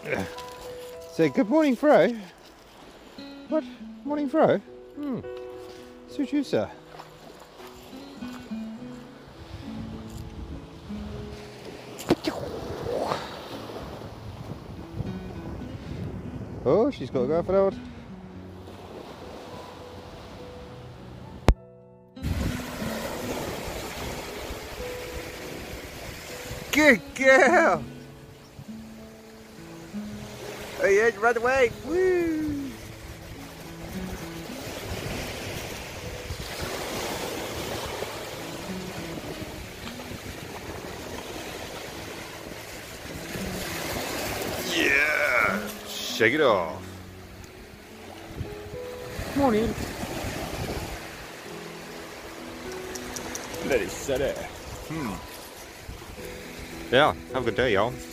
Say good morning, Fro. What? Morning, Fro? Suit you, sir. Oh, she's got to go for that one. Good girl! Oh yeah, run away! Woo! Yeah! Shake it off. Morning. Let it set it. Yeah, have a good day, y'all.